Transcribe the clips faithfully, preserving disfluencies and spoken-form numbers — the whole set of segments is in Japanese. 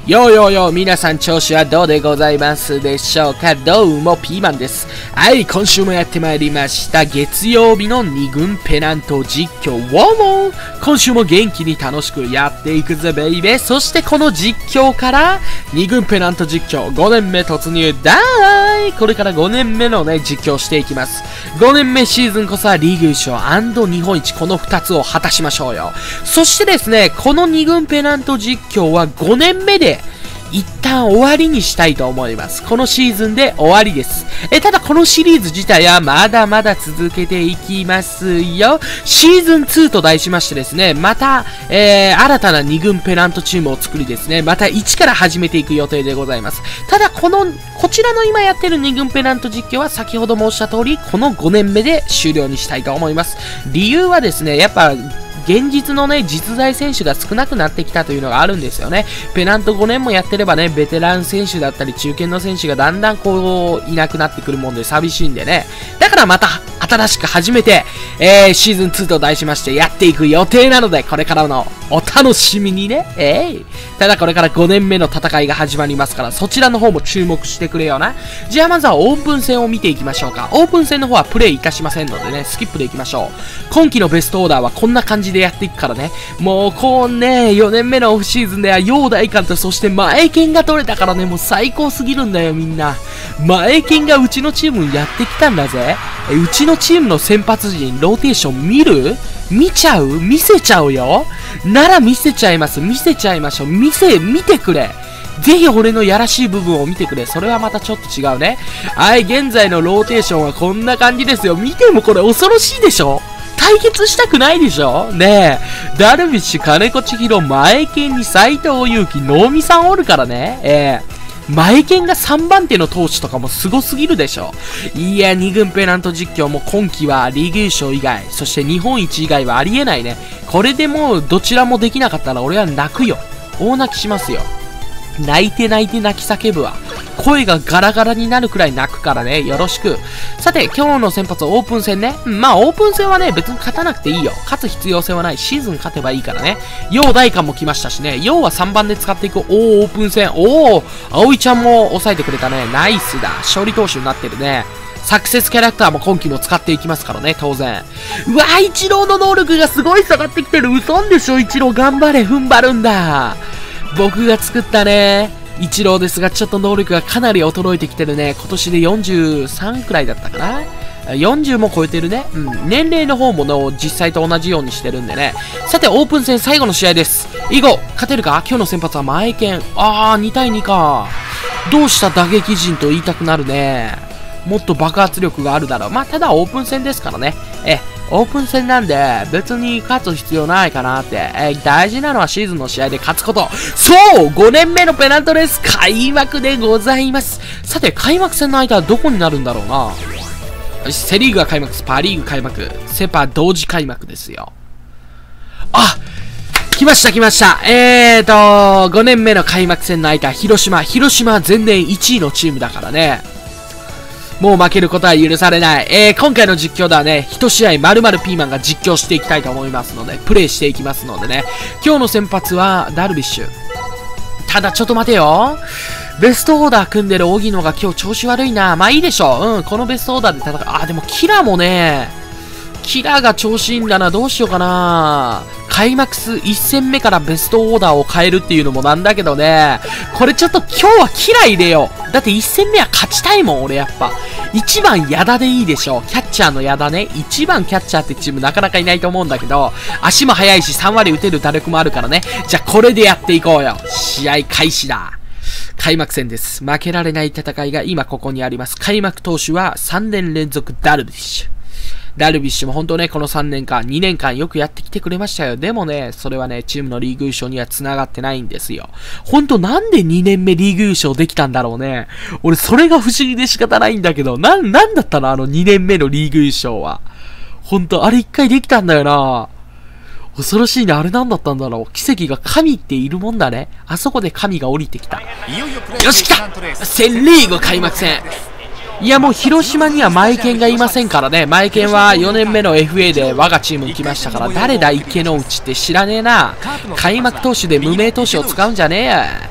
よーよーよー、皆さん調子はどうでございますでしょうか。どうもピーマンです。はい、今週もやってまいりました。月曜日のに軍ペナント実況をも今週も元気に楽しくやっていくぜベイベー。そしてこの実況からに軍ペナント実況ごねんめ突入だーい。これからごねんめのね実況していきます。ごねんめシーズンこそはリーグ優勝&日本一、このふたつを果たしましょうよ。そしてですね、このに軍ペナント実況はごねんめで一旦終わりにしたいと思います。このシーズンで終わりです。え、ただこのシリーズ自体はまだまだ続けていきますよ。シーズンツーと題しましてですね、また、えー、新たなに軍ペナントチームを作りですね、またいちから始めていく予定でございます。ただこの、こちらの今やってるに軍ペナント実況は先ほど申した通り、このごねんめで終了にしたいと思います。理由はですね、やっぱ、現実のね、実在選手が少なくなってきたというのがあるんですよね。ペナントごねんもやってればね、ベテラン選手だったり中堅の選手がだんだんこう、いなくなってくるもんで寂しいんでね。だからまた、新しく始めて、えー、シーズンツーと題しましてやっていく予定なので、これからのお楽しみにね。えー、ただこれからごねんめの戦いが始まりますから、そちらの方も注目してくれよな。じゃあまずはオープン戦を見ていきましょうか。オープン戦の方はプレイいたしませんのでね、スキップでいきましょう。今季のベストオーダーはこんな感じでやっていくからね。もうこうね、よねんめのオフシーズンでは陽大館とそして前剣が取れたからね、もう最高すぎるんだよみんな。前剣がうちのチームにやってきたんだぜ。え、うちのチームの先発陣、ローテーション見る？見ちゃう？見せちゃうよ？なら見せちゃいます。見せちゃいましょう。見せ、見てくれ。ぜひ俺のやらしい部分を見てくれ。それはまたちょっと違うね。はい、現在のローテーションはこんな感じですよ。見てもこれ恐ろしいでしょ？対決したくないでしょねえ。ダルビッシュ、金子千尋、前剣に斎藤佑樹、能見さんおるからね。ええー。前剣がさんばん手の投手とかもすごすぎるでしょ。いや、に軍ペナント実況も今季はリーグ優勝以外、そして日本一以外はありえないね。これでもうどちらもできなかったら俺は泣くよ。大泣きしますよ。泣いて泣いて泣き叫ぶわ。声がガラガラになるくらい泣くからね。よろしく。さて、今日の先発オープン戦ね。まあ、オープン戦はね、別に勝たなくていいよ。勝つ必要性はない。シーズン勝てばいいからね。陽大館も来ましたしね。陽はさんばんで使っていく。おー、オープン戦。おー、葵ちゃんも抑えてくれたね。ナイスだ。勝利投手になってるね。サクセスキャラクターも今季も使っていきますからね、当然。うわー、イチローの能力がすごい下がってきてる。嘘んでしょ、イチロー頑張れ、踏ん張るんだ。僕が作ったね、イチローですが、ちょっと能力がかなり衰えてきてるね。今年でよんじゅうさんくらいだったかな。よんじゅうも超えてるね。うん。年齢の方もの実際と同じようにしてるんでね。さて、オープン戦最後の試合です。以後、勝てるか？今日の先発は前剣。あー、にたいにか。どうした打撃陣と言いたくなるね。もっと爆発力があるだろう。まあ、ただオープン戦ですからね。え、オープン戦なんで、別に勝つ必要ないかなって。えー、大事なのはシーズンの試合で勝つこと。そう !ご 年目のペナントレース開幕でございます。さて、開幕戦の相手はどこになるんだろうな。セリーグが開幕、パリーグ開幕、セパ同時開幕ですよ。あ、来ました来ました。えーと、ごねんめの開幕戦の相手は広島。広島は前年いちいのチームだからね。もう負けることは許されない。えー、今回の実況ではね、一試合丸々ピーマンが実況していきたいと思いますので、プレイしていきますのでね。今日の先発はダルビッシュ。ただちょっと待てよ。ベストオーダー組んでる荻野が今日調子悪いな。まあいいでしょう。うん、このベストオーダーで戦う。あ、でもキラもね、キラが調子いいんだな。どうしようかな。開幕数いち戦目からベストオーダーを変えるっていうのもなんだけどね。これちょっと今日はキラ入れよう。だっていち戦目は勝ちたいもん、俺やっぱ。いちばん矢田でいいでしょ。キャッチャーの矢田ね。いちばんキャッチャーってチームなかなかいないと思うんだけど、足も速いしさん割打てる打力もあるからね。じゃあこれでやっていこうよ。試合開始だ。開幕戦です。負けられない戦いが今ここにあります。開幕投手はさんねん連続ダルビッシュ。ダルビッシュも本当ね、このさんねんかん、にねんかんよくやってきてくれましたよ。でもね、それはね、チームのリーグ優勝には繋がってないんですよ。ほんとなんでにねんめリーグ優勝できたんだろうね。俺それが不思議で仕方ないんだけど、なん、なんだったのあのにねんめのリーグ優勝は。ほんと、あれいっかいできたんだよな。恐ろしいね、あれなんだったんだろう。奇跡が神っているもんだね。あそこで神が降りてきた。よし来たセンリーグ開幕戦。いやもう広島には前剣がいませんからね。前剣はよねんめの エフエー で我がチームに来ましたから、誰だ池之内って知らねえな。開幕投手で無名投手を使うんじゃねえや。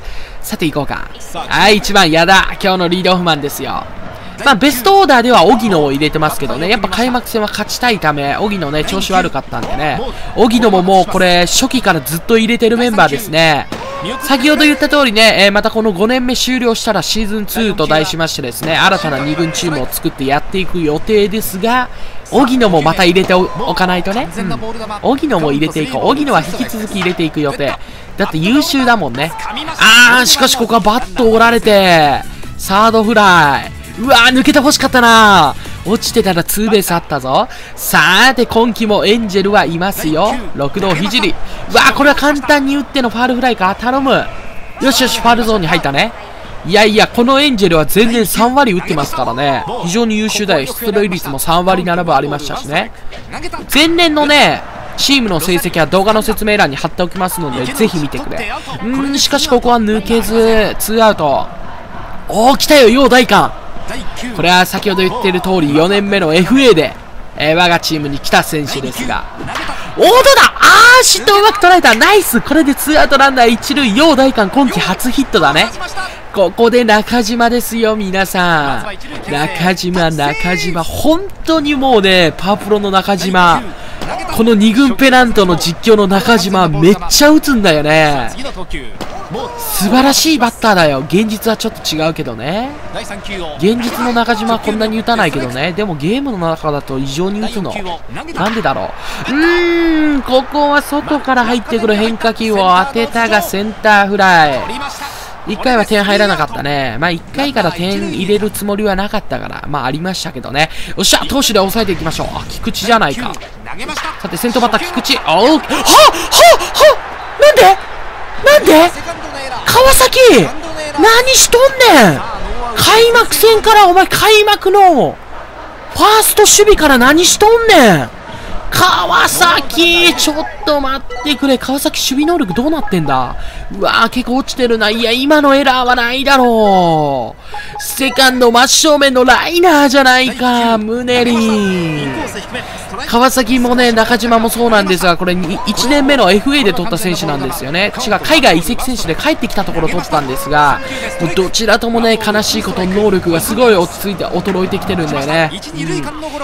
さて行こうか。はい、いちばん矢田。今日のリードオフマンですよ。まあ、ベストオーダーでは荻野を入れてますけどね、やっぱ開幕戦は勝ちたいため、荻野ね、調子悪かったんでね、荻野ももうこれ、初期からずっと入れてるメンバーですね。先ほど言った通りね、えー、またこのごねんめ終了したらシーズンツーと題しましてですね、新たなに軍チームを作ってやっていく予定ですが、荻野もまた入れて お, おかないとね、うん、荻野も入れていこう。荻野は引き続き入れていく予定。だって優秀だもんね。あー、しかしここはバット折られて、サードフライ。うわー、抜けて欲しかったなー。落ちてたらツーベースあったぞ。さーて、今季もエンジェルはいますよ。六道ひじり。うわー、これは簡単に打ってのファールフライか。頼む。よしよし、ファールゾーンに入ったね。いやいや、このエンジェルは前年さんわり打ってますからね。非常に優秀だよ。出塁率もさんわりななぶありましたしね。前年のね、チームの成績は動画の説明欄に貼っておきますので、ぜひ見てくれ。うーん、しかしここは抜けず、ツーアウト。おー、来たよ、陽大館。これは先ほど言ってる通りよねんめの エフエー で、えー、我がチームに来た選手ですが、おー、どうだ。あー、シットうまく捉えた。ナイス。これでツーアウトランナーいち塁、陽大館今季初ヒットだね。ここで中島ですよ、皆さん。中島、中島。本当にもうね、パワプロの中島。このに軍ペナントの実況の中島、めっちゃ打つんだよね。素晴らしいバッターだよ。現実はちょっと違うけどね。現実の中島はこんなに打たないけどね。でもゲームの中だと異常に打つの。なんでだろう。うーん、ここは外から入ってくる変化球を当てたがセンターフライ。いっかいは点入らなかったね。まあいっかいから点入れるつもりはなかったから、まあありましたけどね。よっしゃ、投手で抑えていきましょう。あ、菊池じゃないか。さて、先頭バッター菊池。あお、はっはっはっなんでなんで川崎何しとんねん。開幕戦からお前開幕のファースト守備から何しとんねん。川崎ちょっと待ってくれ。川崎守備能力どうなってんだ。うわー、結構落ちてるな。いや、今のエラーはないだろう。セカンド真正面のライナーじゃないか。ムネリン。川崎もね、中島もそうなんですが、これいちねんめの エフエー で取った選手なんですよね。違う、海外移籍選手で帰ってきたところ取ったんですが、もうどちらともね、悲しいこと能力がすごい落ち着いて衰えてきてるんだよね。うん、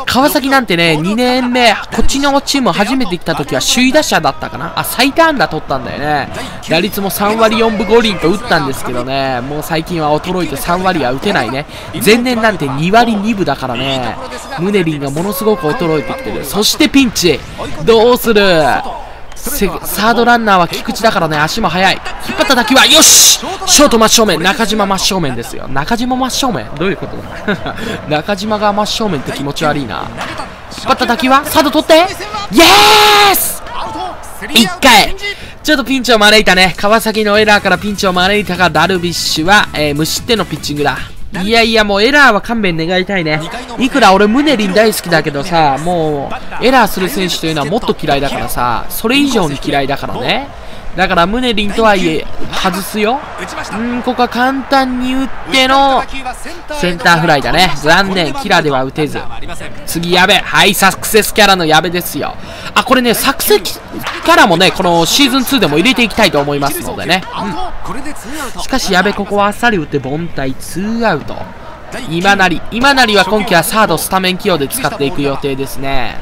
川崎なんてね、にねんめ、こっちのチーム初めて来た時は首位打者だったかな。あ、最多安打取ったんだよね。打率もさんわりよんぶご厘と打ったんですけどね、もう最近は衰えてさんわりは打てないね。前年なんてにわりにぶだからね、ムネリンがものすごく衰えてきてる。そしてピンチどうする。サードランナーは菊池だからね、足も速い。引っ張った打球はよし、ショート真正面、中島真正面ですよ。中島真正面どういうことだ中島が真正面って気持ち悪いな。引っ張った打球はサード取って、イエースいっかいちょっとピンチを招いたね。川崎のエラーからピンチを招いたが、ダルビッシュは、えー、無失点のピッチングだ。いやいや、もうエラーは勘弁願いたいね。いくら俺ムネリン大好きだけどさ、もうエラーする選手というのはもっと嫌いだからさ、それ以上に嫌いだからね。だからムネリンとはいえ外すよ。うん、ここは簡単に打ってのセンターフライだね。残念、キラーでは打てず。次矢部、はい、サクセスキャラの矢部ですよ。あ、これね、サクセスキャラもね、このシーズンツーでも入れていきたいと思いますのでね。うん、しかし矢部、ここはあっさり打って凡退ツーアウト。今成、今成は今季はサードスタメン起用で使っていく予定ですね。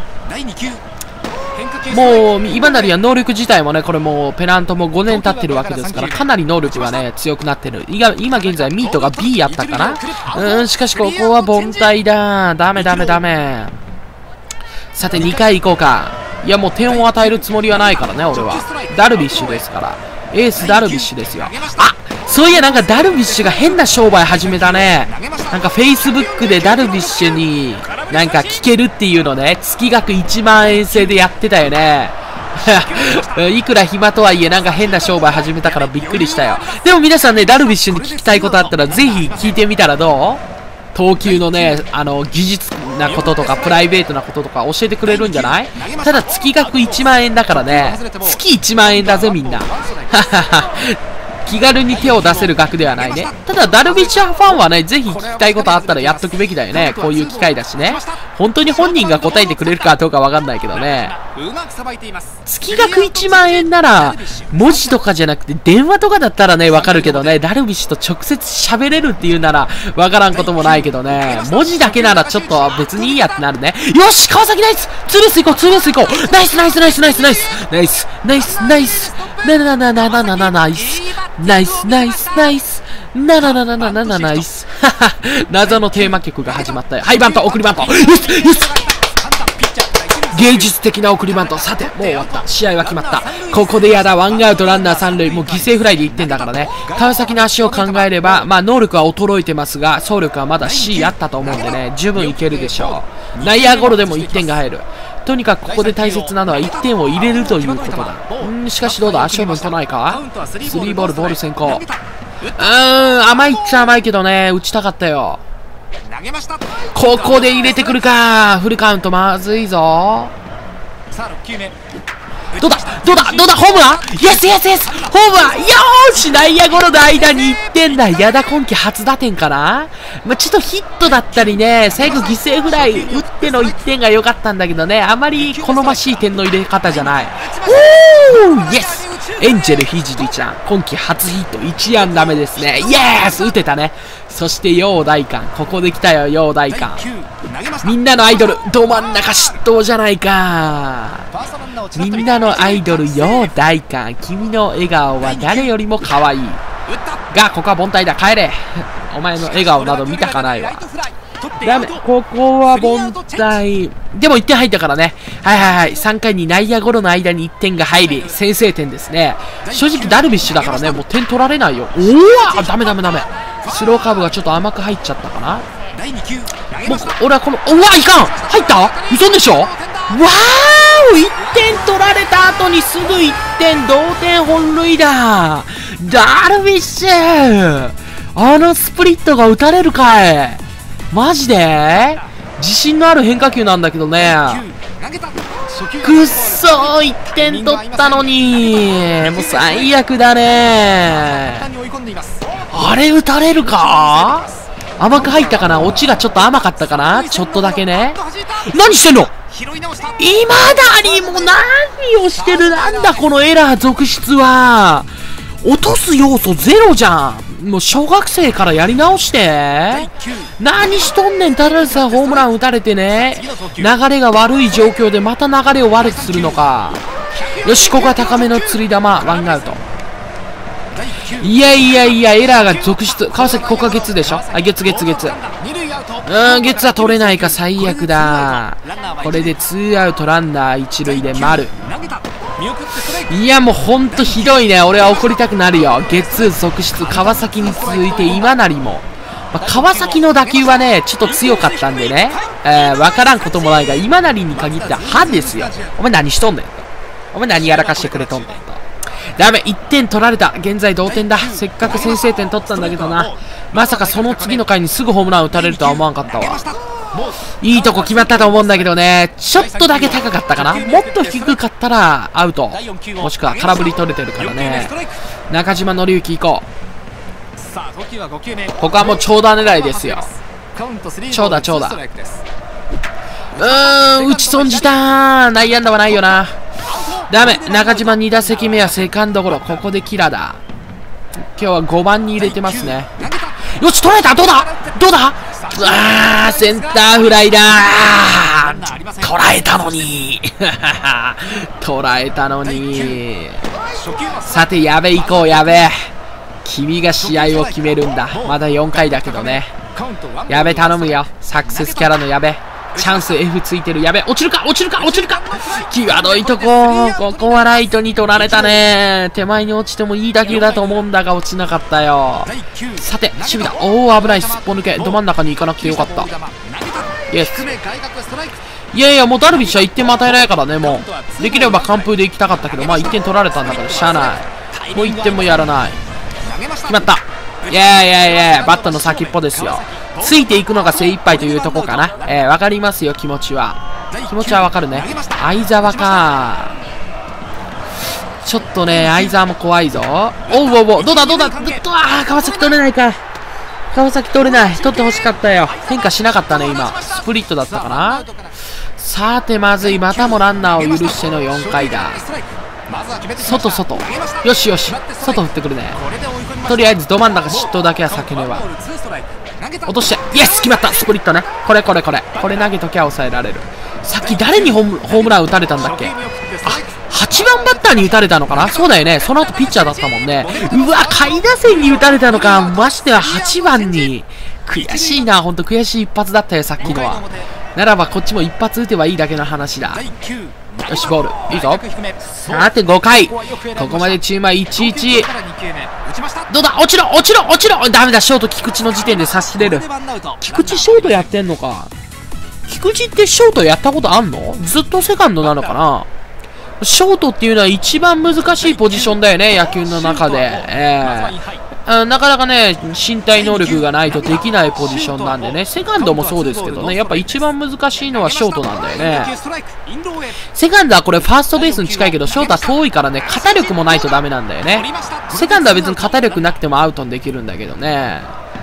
もう今成は能力自体もね、これもうペナントもごねん経ってるわけですから、かなり能力がね強くなってる。今現在ミートが ビー やったかな。うーん、しかしここは凡退だ。ダメダメダメ。さてにかい行こうか。いや、もう点を与えるつもりはないからね、俺は。ダルビッシュですから、エースダルビッシュですよ。あ、そういや、なんかダルビッシュが変な商売始めたね。なんかフェイスブックでダルビッシュになんか聞けるっていうのね、月額いちまんえん制でやってたよね。いくら暇とはいえなんか変な商売始めたからびっくりしたよ。でも皆さんね、ダルビッシュに聞きたいことあったらぜひ聞いてみたらどう？投球のね、あの技術なこととかプライベートなこととか教えてくれるんじゃない？ただ月額いちまんえんだからね。月いちまんえんだぜみんな。 気軽に手を出せる額ではないね。ただ、ダルビッシュファンはね、ぜひ聞きたいことあったらやっとくべきだよね。こういう機会だしね。本当に本人が答えてくれるかどうかわかんないけどね。月額いちまんえんなら、文字とかじゃなくて電話とかだったらね、わかるけどね、ダルビッシュと直接喋れるっていうなら、わからんこともないけどね、文字だけならちょっと別にいいやってなるね。よし、川崎ナイスツーベース行こう、ツーベース行こう、ナイスナイスナイスナイスナイスナイスナイスナイスなななななななナイスナイスナイスナイスなななななななナイスはは謎のテーマ曲が始まったよ。はい、バント、送りバント、よしよし、芸術的な送りバント。さて、もう終わった。試合は決まった。ここでやだ。ワンアウトランナー三塁。もう犠牲フライでいってんだからね。川崎の足を考えれば、まあ能力は衰えてますが、走力はまだ シー あったと思うんでね、十分いけるでしょう。内野ゴロでもいってんが入る。とにかくここで大切なのはいってんを入れるということだ。んー、しかしどうだ、勝負とないか。スリーボール、ボール先行。うーん、甘いっちゃ甘いけどね、打ちたかったよ。ここで入れてくるか。フルカウントまずいぞ。どうだどうだどうだ、ホームラン、イエスイエスイエス、ホームラン、よーし、内野ゴロの間にいってんだ。矢田今季初打点かな。まあ、ちょっとヒットだったりね、最後犠牲フライ打ってのいってんが良かったんだけどね、あまり好ましい点の入れ方じゃない。おー、イエス、エンジェルひじりちゃん今季初ヒットいち安打目ですね。イエス、打てたね。そして陽大館、ここで来たよ、陽大館。みんなのアイドル、ど真ん中失投じゃないか。みんなのアイドル、陽大館、君の笑顔は誰よりも可愛いが、ここは凡退だ、帰れ。お前の笑顔など見たかないわ。ダメ、ここは凡退。でもいってん入ったからね。はいはいはい、さんかいに内野ゴロの間にいってんが入り、先制点ですね。正直ダルビッシュだからね、もう点取られないよ。おお、ダメダメダメ。スローカーブがちょっと甘く入っちゃったかな。もう俺はこの、うわ、いかん、入った、嘘でしょ。わーお、いってん取られた後にすぐいってん、同点本塁打。ダルビッシュ、あのスプリットが打たれるかい。マジで自信のある変化球なんだけどね。くっそー、いってん取ったのに、もう最悪だね。あれ打たれるか。甘く入ったかな。オチがちょっと甘かったかな、ちょっとだけね。何してんの今だにも何をしてる。なんだこのエラー続出は。落とす要素ゼロじゃん。もう小学生からやり直して。何しとんねん。ただでさえホームラン打たれてね、流れが悪い状況でまた流れを悪くするのか。よし、ここは高めの釣り球、ワンアウト。いやいやいや、エラーが続出。川崎ここはゲッツーでしょ。あ、ゲッツゲッツゲッツ。うーん、ゲッツは取れないか、最悪だ。これでツーアウトランナー一塁で丸。いやもうほんとひどいね。俺は怒りたくなるよ。ゲッツー続出。川崎に続いて今成も、まあ、川崎の打球はねちょっと強かったんでね、えー、分からんこともないが、今成に限っては歯ですよ。お前何しとんねんと。お前何やらかしてくれとんねんと。ダメ、いってん取られた。現在同点だ。せっかく先制点取ったんだけどな。まさかその次の回にすぐホームラン打たれるとは思わんかったわ。いいとこ決まったと思うんだけどね、ちょっとだけ高かったかな。もっと低かったらアウト、もしくは空振り取れてるからね。中島紀之行こう。ここはもう長打狙いですよ。長打長打。うーん、打ち損じた。内野安打はないよな。ダメ。中島に打席目はセカンドゴロ。ここでキラだ。今日はごばんに入れてますね。よし、捉えた。どうだどうだ。あー、センターフライだー。捉えたのに捉えたのに。さて、やべ行こう。やべ、君が試合を決めるんだ。まだよんかいだけどね。やべ頼むよ。サクセスキャラのやべ。チャンス F ついてる。やべ、落ちるか落ちるか落ちるか。際どいとこ。ここはライトに取られたね。手前に落ちてもいい打球だと思うんだが落ちなかったよ。さて、守備だ。おお、危ない。すっぽ抜け。ど真ん中に行かなくてよかった。イエス。いやいや、もうダルビッシュはいってんも与えないからね。もうできれば完封で行きたかったけど、まあいってん取られたんだからしゃあない。もういってんもやらない。決まった。いやいやいや、バットの先っぽですよ。ついていくのが精一杯というとこかな。えー、わかりますよ、気持ちは。気持ちはわかるね。相沢か。 ちょっとね、相沢も怖いぞ。おうおうおう、どうだどうだ、どうだ、あー、川崎取れないか。川崎取れない。取ってほしかったよ。変化しなかったね、今。スプリットだったかな。さて、まずい。またもランナーを許してのよんかいだ。外、外。よしよし。外振ってくるね。とりあえず、ど真ん中失投だけは避けねば。落として。イエス決まった。スプリットね。これこれこれ。これ投げときゃ抑えられる。さっき誰にホーム、ホームラン打たれたんだっけ。あ、はちばんバッターに打たれたのかな。そうだよね。その後ピッチャーだったもんね。うわ、下位打線に打たれたのか。ましてははちばんに。悔しいな。ほんと悔しい一発だったよ、さっきのは。ならばこっちも一発打てばいいだけの話だ。よし、ボール。いいぞ。さて、ごかい。ここまでチームはいちいち。どうだ、落ちろ落ちろ落ちろ。ダメだ、ショート菊池の時点で差し入れる。菊池ショートやってんのか。菊池ってショートやったことあんの？ずっとセカンドなのかな。ショートっていうのは一番難しいポジションだよね、野球の中で。えー、なかなかね、身体能力がないとできないポジションなんでね、セカンドもそうですけどね、やっぱ一番難しいのはショートなんだよね。セカンドはこれファーストベースに近いけど、ショートは遠いからね、肩力もないとダメなんだよね。セカンドは別に肩力なくてもアウトにできるんだけどね。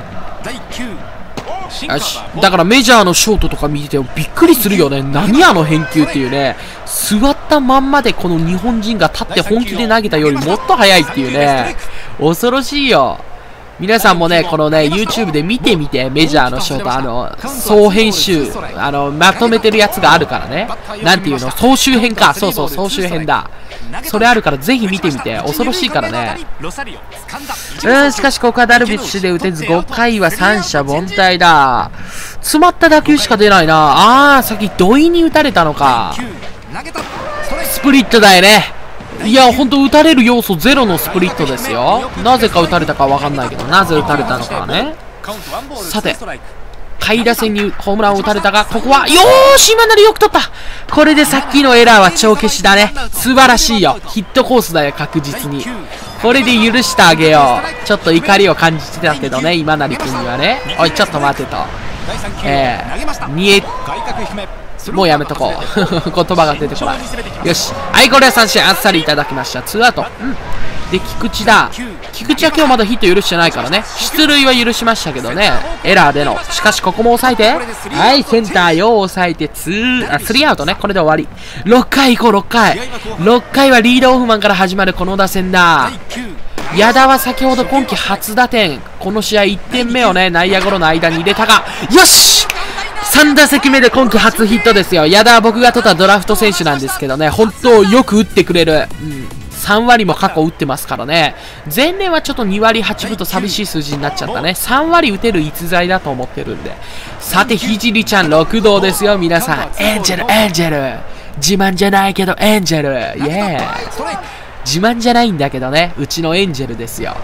よし。だからメジャーのショートとか見ててもびっくりするよね。何あの返球っていうね。座ったまんまでこの日本人が立って本気で投げたよりもっと速いっていうね。恐ろしいよ。皆さんもね、このね、YouTube で見てみて、メジャーのショート、あの、総編集、あの、まとめてるやつがあるからね。なんていうの、総集編か。そうそう、総集編だ。それあるからぜひ見てみて。恐ろしいからね。うん、しかしここはダルビッシュで打てず、ごかいは三者凡退だ。詰まった打球しか出ないな。あー、さっき土井に打たれたのか。スプリットだよね。いや、ほんと打たれる要素ゼロのスプリットですよ。なぜか打たれたかわかんないけど、なぜ打たれたのかはね。さて、下位打線にホームランを打たれたが、ここは、よーし、今なりよく取った。これでさっきのエラーは帳消しだね。素晴らしいよ。ヒットコースだよ、確実に。これで許してあげよう。ちょっと怒りを感じてたけどね、今成君にはね。おい、ちょっと待てと。えー、にえ、もうやめとこう。言葉が出てこない。よし。はい、これは三振あっさりいただきました。ツーアウト。うん。で、菊池だ。菊池は今日まだヒット許してないからね。出塁は許しましたけどね。エラーでの。しかし、ここも抑えて。はい、センターよう抑えて、ツー、あ、スリーアウトね。これで終わり。ろっかい行こう、ろっかい。ろっかいはリードオフマンから始まるこの打線だ。矢田は先ほど今季初打点。この試合いってんめをね、内野ゴロの間に入れたが、よしさん打席目で今季初ヒットですよ。矢田は僕が取ったドラフト選手なんですけどね、本当よく打ってくれる。うん。さんわりも過去打ってますからね。前年はちょっとにわりはちぶと寂しい数字になっちゃったね。さんわり打てる逸材だと思ってるんで。さて、ひじりちゃんろくどうですよ、皆さん。エンジェル、エンジェル。自慢じゃないけど、エンジェル。イエーイ。自慢じゃないんだけどね、うちのエンジェルですよ。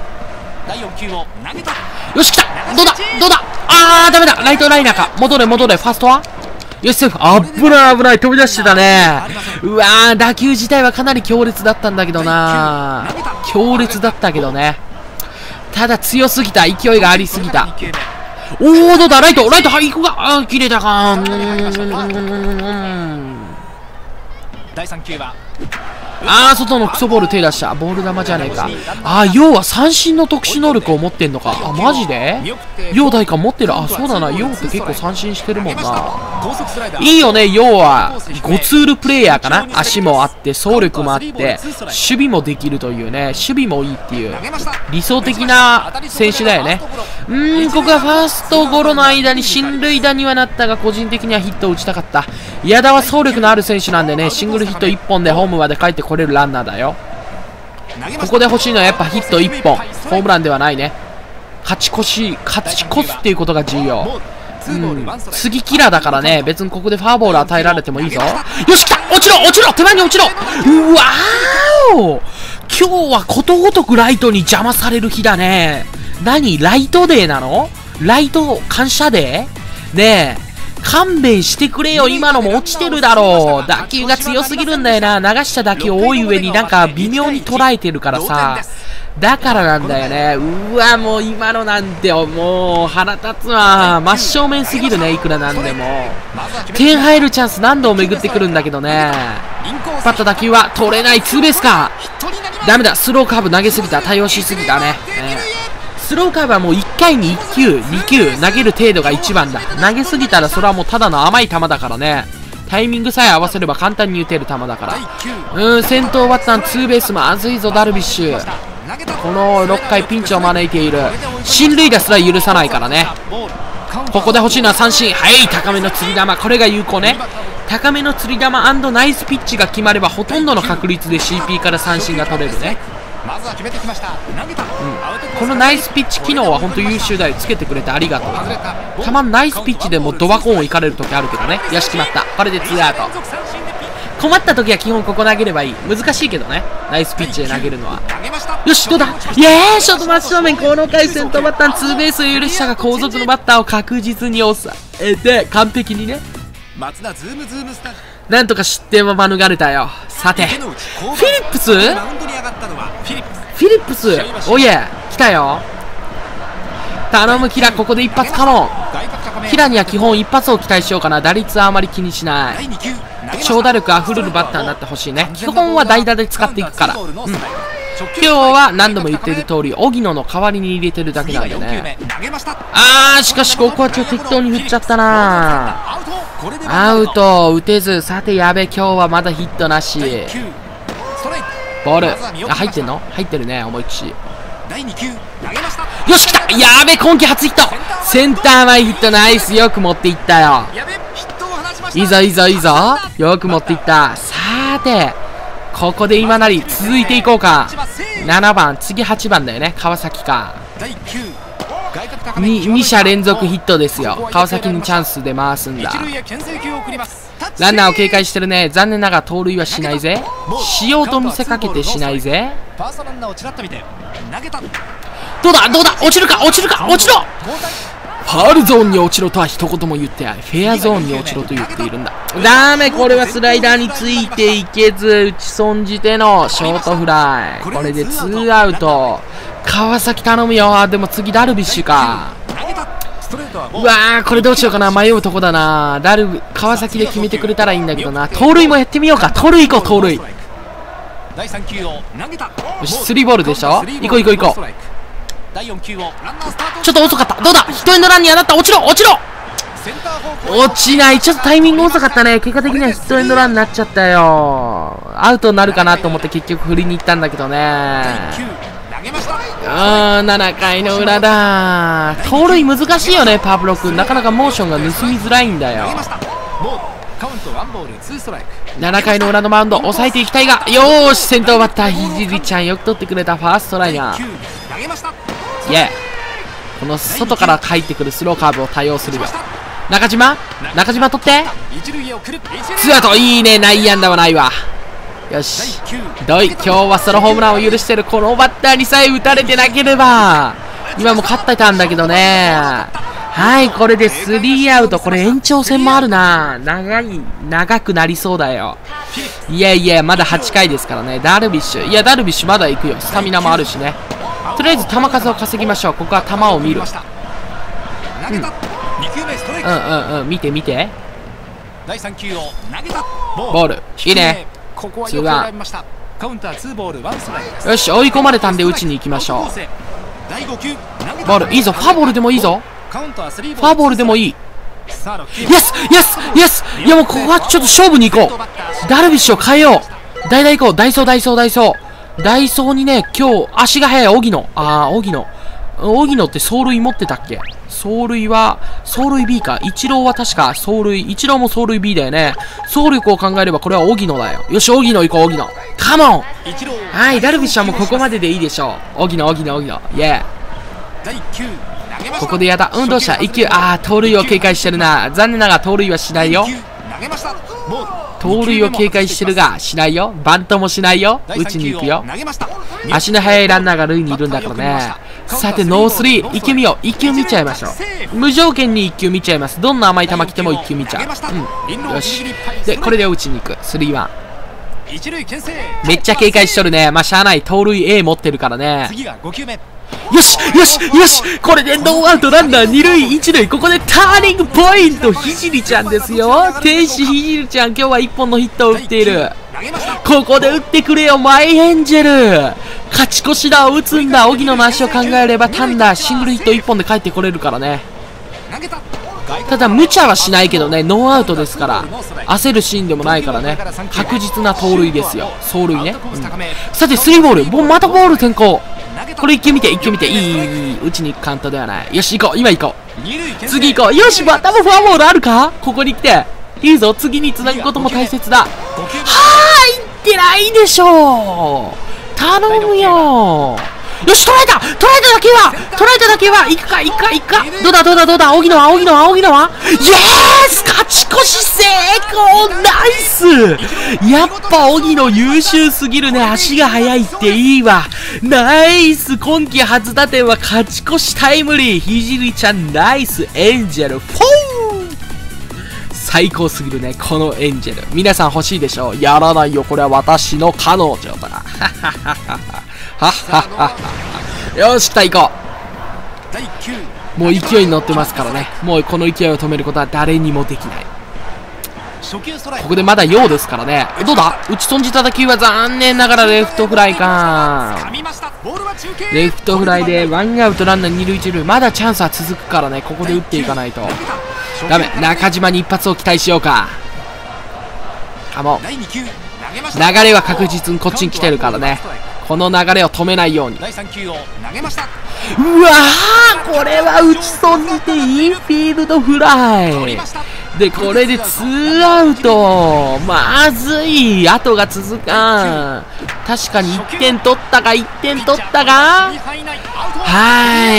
よし、来た。どうだどうだ。あー、ダメだ。ライトライナーか。戻れ、戻れ。ファーストはよし、セーフ。危ない、危ない。飛び出してたね。うわー、打球自体はかなり強烈だったんだけどな。強烈だったけどね。ただ強すぎた。勢いがありすぎた。おー、どうだ。ライト、ライト、はい、行くか。あー、切れたか。うーん。だいさん球はあー、外のクソボール手出した。ボール球じゃねえか。あー、要は三振の特殊能力を持ってんのか。あ、マジで陽大か持ってる。あ、そうだな。陽って結構三振してるもんな。いいよね、陽は。ごツールプレイヤーかな。足もあって、走力もあって、守備もできるというね。守備もいいっていう。理想的な選手だよね。うーん、ここはファーストゴロの間に進塁打にはなったが、個人的にはヒットを打ちたかった。矢田は走力のある選手なんでね、シングルヒットいっぽんでホームまで帰ってこれるランナーだよ。ここで欲しいのはやっぱヒットいっぽん。ホームランではないね。勝ち越し、勝ち越すっていうことが重要。うん。次キラーだからね、別にここでファーボール与えられてもいいぞ。よし、来た。落ちろ落ちろ手前に落ちろ。うわー今日はことごとくライトに邪魔される日だね。何ライトデーなの？ライト感謝デー？ねえ。勘弁してくれよ。今のも落ちてるだろう。打球が強すぎるんだよな。流した打球多い上になんか微妙に捉えてるからさ。だからなんだよね。うわ、もう今のなんてもう腹立つわ。真正面すぎるね。いくらなんでも。点入るチャンス何度も巡ってくるんだけどね。パッと打球は取れない。ツーベースか。 ダメだ、スローカーブ投げすぎた、対応しすぎたね、えー、スローカーブはもういっかいにいっきゅうにきゅう投げる程度が一番だ。投げすぎたらそれはもうただの甘い球だからね。タイミングさえ合わせれば簡単に打てる球だから。うーん、先頭バッターのツーベースまずいぞダルビッシュ。このろっかいピンチを招いている。進塁打すら許さないからね。ここで欲しいのは三振。はい、高めの釣り球、これが有効ね。高めの釣り球&ナイスピッチが決まればほとんどの確率で シーピー から三振が取れるね。うん、このナイスピッチ機能は本当優秀だよ。つけてくれてありがとう。たまにナイスピッチでもドバコーンをいかれる時あるけどね。よし、決まった。これでツーアウト。困った時は基本ここ投げればいい。難しいけどね、ナイスピッチで投げるのは。よし、どうだ、イエーイ、ショート真正面。この回先頭バッターのツーベースを許したが後続のバッターを確実に抑えて完璧にね、なんとか失点は免れたよ。さて、フィリップスフィリップスおいえ、来たよ。頼むキラ、ここで一発カモン。キラには基本一発を期待しようかな。打率はあまり気にしない。長打力あふれるバッターになってほしいね。基本は代打で使っていくから。うん、今日は何度も言っている通り荻野の代わりに入れてるだけなんでね。あー、しかしここはちょっと適当に振っちゃったな。アウト打てず。さて、やべ、今日はまだヒットなし。ボール、あ、入ってんの？入ってるね、思いっきし。よし、来た。やべ、今季初ヒット。センター前ヒット、ナイス。よく持っていったよ。いいぞいいぞいいぞ、よく持っていった。さーて、ここで今なり続いていこうか。ななばん、次はちばんだよね、川崎か。 2, 2者連続ヒットですよ。川崎にチャンスで回すんだ。ランナーを警戒してるね。残念ながら盗塁はしないぜ。しようと見せかけてしないぜ。どうだどうだ、落ちるか落ちるか落ちろ。ファウルゾーンに落ちろとは一言も言ってない。フェアゾーンに落ちろと言っているんだ。ダメ、これはスライダーについていけず打ち損じてのショートフライ。これでツーアウト。川崎頼むよ。でも次ダルビッシュか。うわー、これどうしようかな、迷うとこだな。ダルビ川崎で決めてくれたらいいんだけどな。盗塁もやってみようか。盗塁行こう、盗塁。よし、スリーボールでしょ。行こう行こう行こう。ちょっと遅かった。どうだ、ヒットエンドランに当たった。落ちろ落ちろ。落ちない。ちょっとタイミング遅かったね。結果的にはヒットエンドランになっちゃったよ。アウトになるかなと思って結局振りに行ったんだけどね。あー、ななかいの裏だ。盗塁難しいよね、パブロ君。なかなかモーションが盗みづらいんだよ。ななかいの裏のマウンド抑えていきたいが、よーし、先頭バッターひじりちゃんよく取ってくれた。ファーストライナー。イエー、この外から入ってくるスローカーブを対応するよ。中島中島取ってツーアウト。いいね、内野安打はないわ。よし、どい、今日はソロホームランを許してる。このバッターにさえ打たれてなければ今も勝ってたんだけどね。はい、これでスリーアウト。これ延長戦もあるな。長い長くなりそうだよ。いやいや、まだはちかいですからね。ダルビッシュ、いやダルビッシュまだ行くよ。スタミナもあるしね。とりあえず球数を稼ぎましょう。ここは球を見る。うん、うんうんうん、見て見て。ボールいいね。ツーワン。よし、追い込まれたんで打ちに行きましょう。ボールいいぞ。ファーボールでもいいぞ。ファーボールでもいい。イエスイエスイエス。いやもうここはちょっと勝負に行こう。ダルビッシュを変えよう。代打行こう。ダイソーダイソーダイソーダイソーにね、今日足が速い荻野。あー、荻野荻野って走塁持ってたっけ。走塁は走塁 ビー か。イチローは確か走塁、イチローも走塁 ビー だよね。走力を考えればこれは荻野だよ。よし、荻野行こう。荻野カモン。はい、ダルビッシュはもうここまででいいでしょう。荻野荻野荻野イエー。ここでやだ。うん、どうした。いっきゅう。あー、盗塁を警戒してるな。残念ながら盗塁はしないよ。盗塁を警戒してるがしないよ。バントもしないよ。打ちに行くよ。足の速いランナーが塁にいるんだからね。さてノースリーいっきゅう見よう。いっきゅう見ちゃいましょう。無条件にいっきゅう見ちゃいます。どんな甘い球来てもいっきゅう見ちゃう。うん、よし。でこれで打ちに行く。スリーワン。めっちゃ警戒しとるね。まあしゃあない。盗塁 A 持ってるからね。よしよしよし。これでノーアウトランナーに塁いち塁。ここでターニングポイント。ひじりちゃんですよ。天使ひじりちゃん、今日はいっぽんのヒットを打っている。 ここで打ってくれよ、マイエンジェル。勝ち越しだ、打つんだ。荻野の足を考えれば、単打、シングルヒットいっぽんで帰ってこれるからね。ただ、無茶はしないけどね、ノーアウトですから、焦るシーンでもないからね、確実な盗塁ですよ、走塁ね。うん、さて、スリーボール、もうまたボール転向。これいっきゅう見て、いっきゅう見て、いい、いい、いい、打ちに行くカウントではない。よし、行こう、今行こう。次行こう。よし、またもフォアボールあるか？ここに来て。いいぞ、次に繋ぐことも大切だ。はーい、行ってないでしょう。頼むよ。よし、捉えた捉えただけは捉えただけは行くか行くか行くか。どうだどうだどうだ。荻野は荻野は荻野はイエース、勝ち越し成功。ナイス。やっぱ荻野優秀すぎるね。足が速いっていいわ。ナイス。今季初打点は勝ち越しタイムリー。ひじりちゃんナイス。エンジェルフォー。最高すぎるね、このエンジェル。皆さん欲しいでしょ？やらないよ、これは私の彼女だ。はっはっは。よし、来た、行こう。もう勢いに乗ってますからね。もうこの勢いを止めることは誰にもできない。ここでまだ陽ですからね。どうだ？打ち損じた打球は残念ながらレフトフライか。レフトフライでワンアウトランナー二塁一塁。まだチャンスは続くからね。ここで打っていかないとダメ。中島に一発を期待しようか。あ、もう流れは確実にこっちに来てるからね。この流れを止めないように。うわー、これは打ち損じてインフィールドフライで、これでツーアウト。まずい。後が続かん。確かにいってん取ったか、いってん取ったか。はい、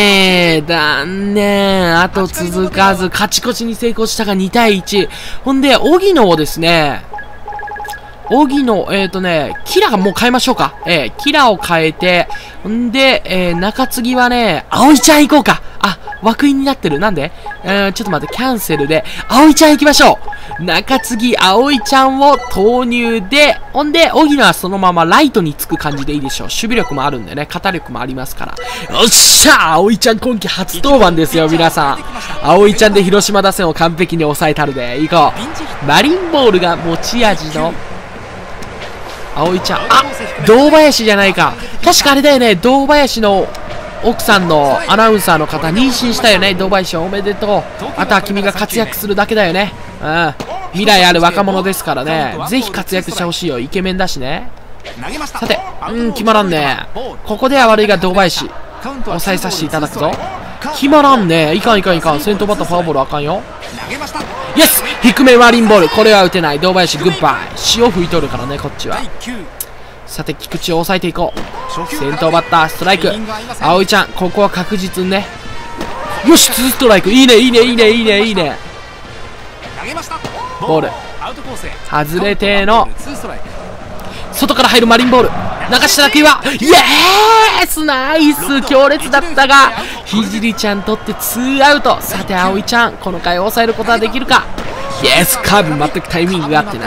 残念。あと続かず、勝ち越しに成功したがにたいいち。ほんで、荻野をですね、荻野、えっとね、キラーもう変えましょうか。えー、キラーを変えて、んで、えー、中継ぎはね、葵ちゃん行こうか。あ、枠員になってる。なんでえー、ちょっと待って、キャンセルで、葵ちゃん行きましょう。中継ぎ、葵ちゃんを投入で、ほんで、荻野はそのままライトにつく感じでいいでしょう。守備力もあるんでね、肩力もありますから。よっしゃー、葵ちゃん今季初登板ですよ、皆さん。葵ちゃんで広島打線を完璧に抑えたるで、行こう。マリンボールが持ち味の、葵ちゃん、あ、堂林じゃないか。確かあれだよね、堂林の奥さんのアナウンサーの方、妊娠したよね。堂林おめでとう。あとは君が活躍するだけだよね。うん。未来ある若者ですからね。ぜひ活躍してほしいよ。イケメンだしね。さて、うん、決まらんね。ここでは悪いが堂林、抑えさせていただくぞ。決まらんね。いかんいかんいかん。先頭バッターフォアボールあかんよ。イエス、低めマリンボール。これは打てない。堂林グッバイ。潮吹いとるからね、こっちは。さて、菊池を抑えていこう。先頭バッターストライク。葵ちゃん、ここは確実にね。よし、ツーストライク。いいねいいねいいねいいねいいね。ボール外れての外から入るマリンボール。流した打球はイエース、ナイス、強烈だったがひじりちゃんとってツーアウト。さて葵ちゃん、この回を抑えることはできるか。イエス、カーブ全くタイミングが合ってない。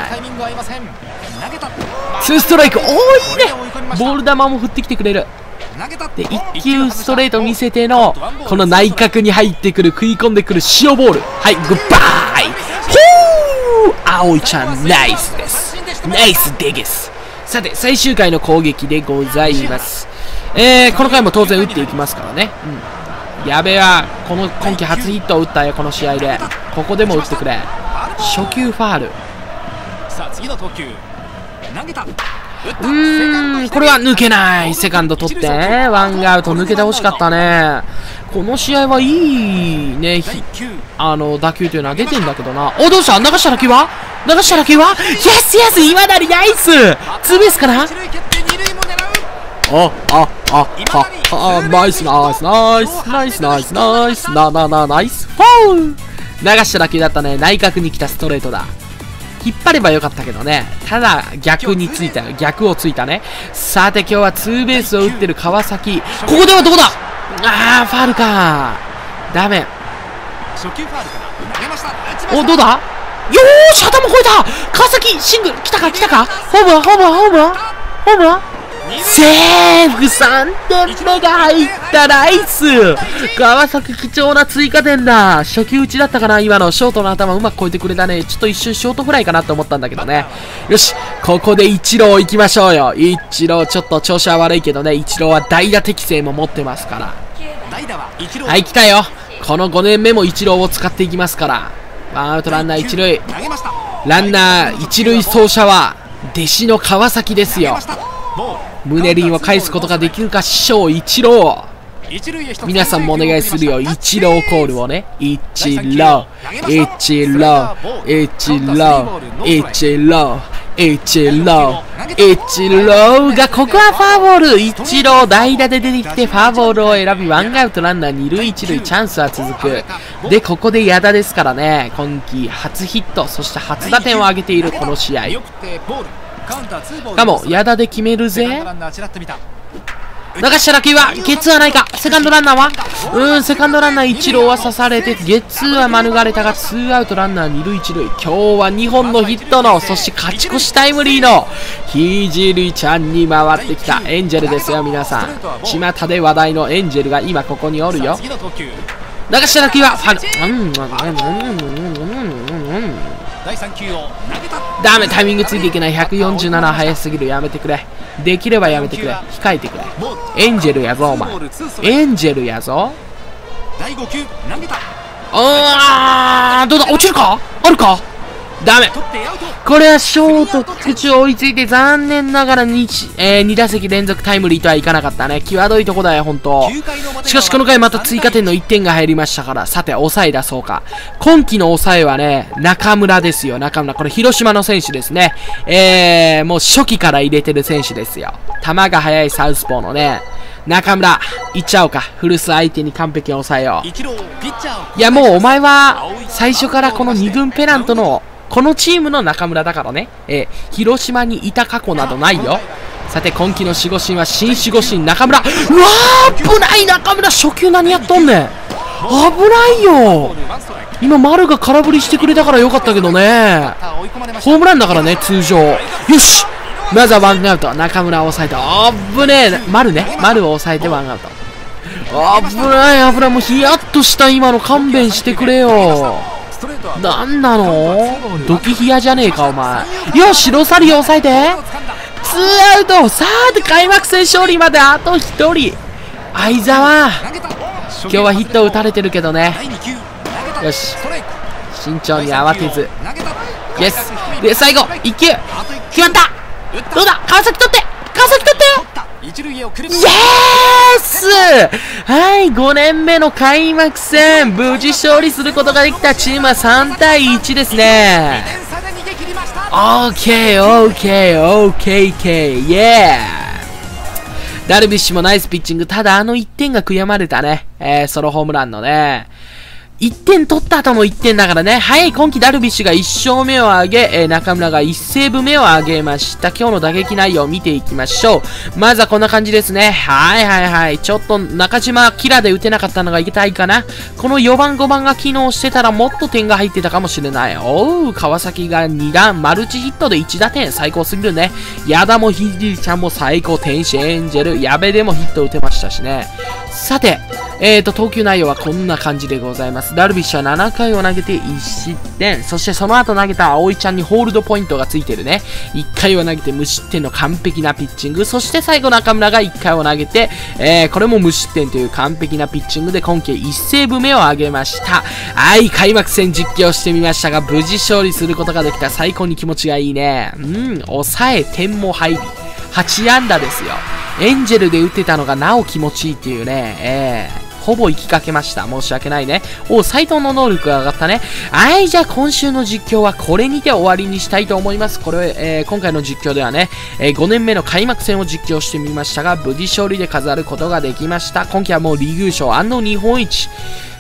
ツーストライク。おー、いいね。ボール球も振ってきてくれる。で、いっきゅうストレート見せてのこの内角に入ってくる、食い込んでくる塩ボール。はい、グッバイ。ほー、葵ちゃんナイスです。ナイスデゲス。さて、最終回の攻撃でございます。えー、この回も当然打っていきますからね。うん。やべえわ、この今季初ヒットを打ったよ、この試合で。ここでも打ってくれ。初球ファール。さあ、次の投球。投げた。うーん、これは抜けない。セカンド取って、ワンアウト抜けてほしかったね。この試合はいいね、あの、打球というのは出てんだけどな。お、どうした？流した打球は流した打球はイエスイエス、今成ナイス、ツーベースかな。あ、あ、あ、あ、あ、ナイスナイスナイスナイスナイスナイスなななナイスフォール。流した打球だったね。内角に来たストレートだ。引っ張ればよかったけどね。ただ逆についたよ。逆をついたね。さて今日はツーベースを打ってる川崎。ここではどこだ。あー、ファールか。ダメ。お、どうだ。よーし、頭越えた。川崎シングル来たか来たか。ホームはホームはホームはホームはセーフ !さんてんめが入ったナイス川崎貴重な追加点だ初球打ちだったかな今のショートの頭うまく越えてくれたね。ちょっと一瞬ショートフライかなと思ったんだけどね。よし、ここで一郎行きましょうよ。一郎ちょっと調子は悪いけどね、一郎は代打適性も持ってますから。はい、来たよ。このごねんめも一郎を使っていきますから。ワンアウトランナー一塁。ランナー一塁走者は弟子の川崎ですよ。ムネリンを返すことができるか師匠一郎。皆さんもお願いするよ。一郎コールをね。一郎一郎一郎一郎一郎一郎がここはフォアボール。一郎代打で出てきてフォアボールを選びワンアウトランナー二塁一塁チャンスは続く。でここで矢田ですからね、今季初ヒットそして初打点を挙げているこの試合。かも矢田で決めるぜ。流した打球はゲッツーはないか。セカンドランナーはうーんセカンドランナー一郎は刺されてゲッツーは免れたがツーアウトランナー二塁一塁。今日はにほんのヒットのそして勝ち越しタイムリーのひじりちゃんに回ってきたエンジェルですよ。皆さん巷で話題のエンジェルが今ここにおるよ。流した打球はファルうんダメ、タイミングついていけない。ひゃくよんじゅうなな速すぎる。やめてくれ。できればやめてくれ。控えてくれ。エンジェルやぞお前。エンジェルやぞ。あーどうだ、落ちるかあるか。ダメ。これはショート菊池追いついて残念ながら 2,、えー、に打席連続タイムリーとはいかなかったね。際どいとこだよ本当。しかしこの回また追加点のいってんが入りましたから、さて抑え出そうか。今季の抑えはね中村ですよ。中村これ広島の選手ですね。えー、もう初期から入れてる選手ですよ。球が速いサウスポーのね中村いっちゃおうか。古巣相手に完璧に抑えよう。いやもうお前は最初からこのに軍ペナントのこのチームの中村だからね、えー、広島にいた過去などないよ。さて今季の守護神は新守護神中村。うわー危ない中村初球何やっとんねん。危ないよ。今丸が空振りしてくれたからよかったけどね。ホームランだからね通常。よしまずはワンアウト。中村を抑えた。あぶねえ丸ね丸を抑えてワンアウト。危ない危ない。もうヒヤッとした今の勘弁してくれよ。なんなのドキヒヤじゃねえかお前。よしロサリオ抑えてツーアウト。さあで開幕戦勝利まであとひとり。相澤今日はヒットを打たれてるけどね。よし慎重に慌てず。イエスで最後いっ球決まった。どうだ川崎取って川崎取ってイエース。はいごねんめの開幕戦無事勝利することができたチームはさんたいいちですね。オーケーオーケーオーケーケーイエー。ダルビッシュもナイスピッチング。ただあのいってんが悔やまれたね、えー、ソロホームランのねいってん取った後のいってんだからね。はい、今季ダルビッシュがいっ勝目を挙げ、えー、中村がいちセーブ目を挙げました。今日の打撃内容を見ていきましょう。まずはこんな感じですね。はいはいはい。ちょっと中島キラで打てなかったのが痛いかな。このよばんごばんが機能してたらもっと点が入ってたかもしれない。おう、川崎がに弾、マルチヒットでいち打点。最高すぎるね。矢田もひじりちゃんも最高。天使エンジェル、矢部でもヒット打てましたしね。さて、えーと、投球内容はこんな感じでございます。ダルビッシュはななかいを投げていち失点。そしてその後投げた葵ちゃんにホールドポイントがついてるね。いっかいを投げて無失点の完璧なピッチング。そして最後中村がいっかいを投げて、えー、これも無失点という完璧なピッチングで今季いちセーブ目を挙げました。はい、開幕戦実況してみましたが、無事勝利することができた。最高に気持ちがいいね。うん、抑え、点も入り。はち安打ですよ。エンジェルで打ってたのがなお気持ちいいっていうね。えーほぼ行きかけました。申し訳ないね。お、斎藤の能力が上がったね。はい、じゃあ今週の実況はこれにて終わりにしたいと思います。これ、えー、今回の実況ではね、えー、ごねんめの開幕戦を実況してみましたが、無事勝利で飾ることができました。今季はもうリーグ優勝日本一。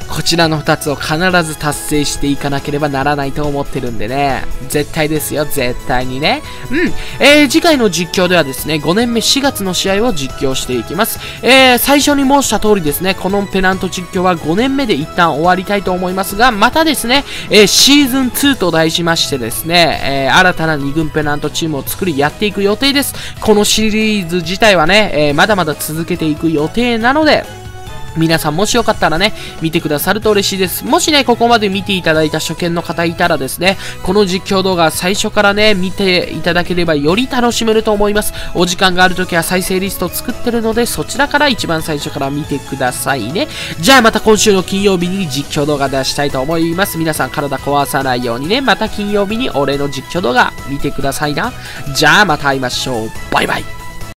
こちらのふたつを必ず達成していかなければならないと思ってるんでね。絶対ですよ、絶対にね。うん。えー、次回の実況ではですね、ごねんめしがつの試合を実況していきます。えー、最初に申した通りですね、このペナント実況はごねんめで一旦終わりたいと思いますが、またですね、えー、シーズンツーと題しましてですね、えー、新たなに軍ペナントチームを作りやっていく予定です。このシリーズ自体はね、えー、まだまだ続けていく予定なので、皆さんもしよかったらね、見てくださると嬉しいです。もしね、ここまで見ていただいた初見の方いたらですね、この実況動画最初からね、見ていただければより楽しめると思います。お時間があるときは再生リストを作ってるので、そちらから一番最初から見てくださいね。じゃあまた今週の金曜日に実況動画出したいと思います。皆さん体壊さないようにね、また金曜日に俺の実況動画見てくださいな。じゃあまた会いましょう。バイバイ。